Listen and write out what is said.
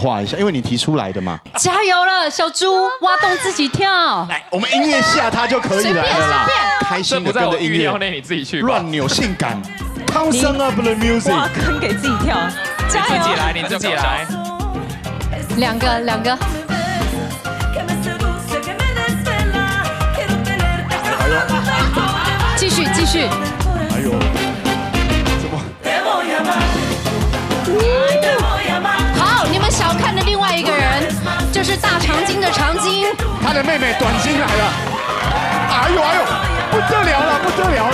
画一下，因为你提出来的嘛。 加油了，小猪，挖洞自己跳。 来，我们音乐下它就可以来了啦。开心的跟着音乐， 内，你自己去乱扭性感。Turn up the music。 挖坑给自己跳，加油！ 自己来，你自己来。 两个。继续。 哎呦，怎么？ 好，你们小看的另外一个人，就是大长今的长今， 他的妹妹短金来了。哎呦，不得了了！